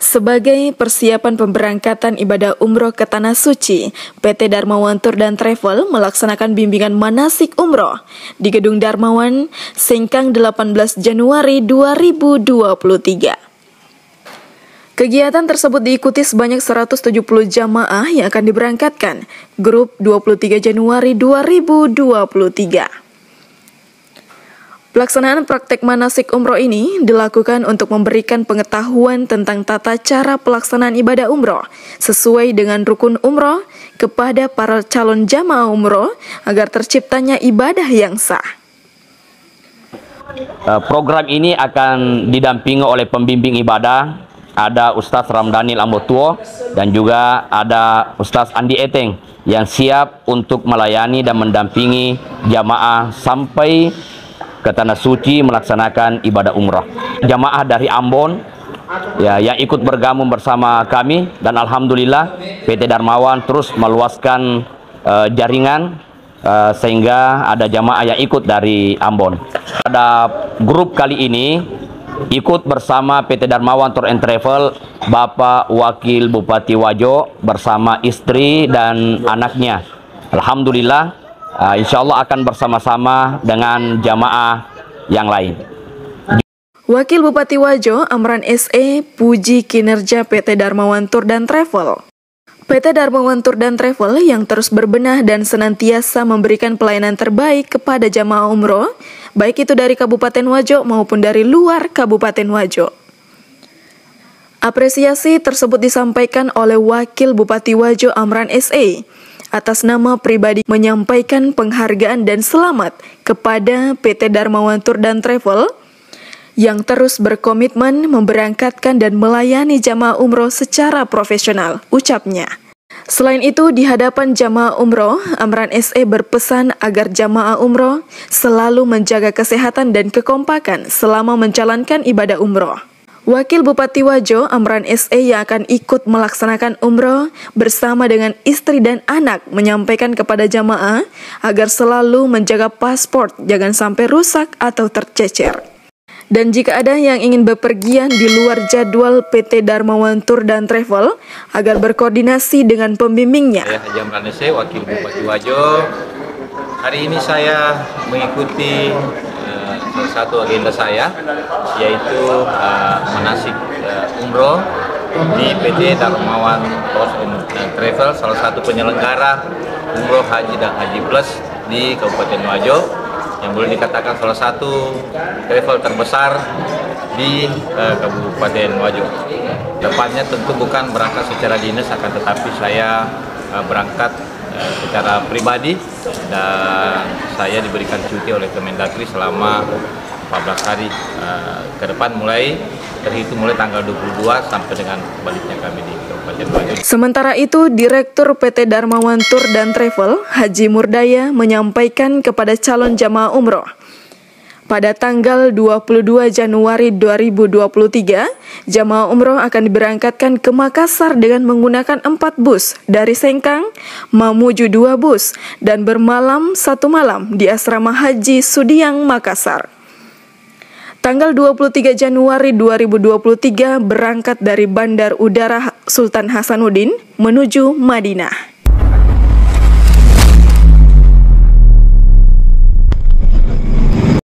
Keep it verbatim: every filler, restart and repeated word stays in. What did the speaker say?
Sebagai persiapan pemberangkatan ibadah umroh ke Tanah Suci, P T Darmawan Tour dan Travel melaksanakan bimbingan manasik umroh di Gedung Darmawan, Sengkang delapan belas Januari dua ribu dua puluh tiga. Kegiatan tersebut diikuti sebanyak seratus tujuh puluh jamaah yang akan diberangkatkan, grup dua puluh tiga Januari dua ribu dua puluh tiga. Pelaksanaan praktek manasik umroh ini dilakukan untuk memberikan pengetahuan tentang tata cara pelaksanaan ibadah umroh sesuai dengan rukun umroh kepada para calon jamaah umroh agar terciptanya ibadah yang sah. Program ini akan didampingi oleh pembimbing ibadah, ada Ustadz Ramdhanil Ambotuo dan juga ada Ustadz Andi Eteng yang siap untuk melayani dan mendampingi jamaah sampai ke Tanah Suci melaksanakan ibadah umrah. Jamaah dari Ambon ya yang ikut bergabung bersama kami, dan alhamdulillah P T Darmawan terus meluaskan uh, jaringan uh, sehingga ada jamaah yang ikut dari Ambon. Pada grup kali ini ikut bersama P T Darmawan Tour and Travel Bapak Wakil Bupati Wajo bersama istri dan anaknya. Alhamdulillah, Uh, insya Allah akan bersama-sama dengan jamaah yang lain. Wakil Bupati Wajo, Amran S E, puji kinerja P T Darmawan Tour dan Travel. P T Darmawan Tour dan Travel yang terus berbenah dan senantiasa memberikan pelayanan terbaik kepada jamaah umroh, baik itu dari Kabupaten Wajo maupun dari luar Kabupaten Wajo. Apresiasi tersebut disampaikan oleh Wakil Bupati Wajo, Amran S E, atas nama pribadi menyampaikan penghargaan dan selamat kepada P T Darmawan Tour dan Travel yang terus berkomitmen memberangkatkan dan melayani jamaah umroh secara profesional, ucapnya. Selain itu, di hadapan jamaah umroh, Amran S E berpesan agar jamaah umroh selalu menjaga kesehatan dan kekompakan selama menjalankan ibadah umroh. Wakil Bupati Wajo, Amran S E yang akan ikut melaksanakan umroh bersama dengan istri dan anak menyampaikan kepada jamaah agar selalu menjaga paspor, jangan sampai rusak atau tercecer. Dan jika ada yang ingin bepergian di luar jadwal P T Darmawan Tour dan Travel agar berkoordinasi dengan pembimbingnya. Saya Haji Amran S E, Wakil Bupati Wajo. Hari ini saya mengikuti salah satu agenda saya, yaitu uh, manasik uh, umroh di P T Darmawan Tour dan Travel, salah satu penyelenggara umroh haji dan haji plus di Kabupaten Wajo, yang boleh dikatakan salah satu travel terbesar di uh, Kabupaten Wajo. Depannya tentu bukan berangkat secara dinas, akan tetapi saya uh, berangkat uh, secara pribadi, dan saya diberikan cuti oleh Kemendagri selama empat belas hari uh, ke depan, mulai terhitung mulai tanggal dua puluh dua sampai dengan baliknya kami di Kabupaten Wajo. Sementara itu, Direktur P T Darmawan Tour dan Travel, Haji Murdaya, menyampaikan kepada calon jamaah umroh, pada tanggal dua puluh dua Januari dua ribu dua puluh tiga, jamaah umroh akan diberangkatkan ke Makassar dengan menggunakan empat bus dari Sengkang, Mamuju dua bus, dan bermalam satu malam di Asrama Haji Sudiang, Makassar. Tanggal dua puluh tiga Januari dua ribu dua puluh tiga berangkat dari Bandar Udara Sultan Hasanuddin menuju Madinah.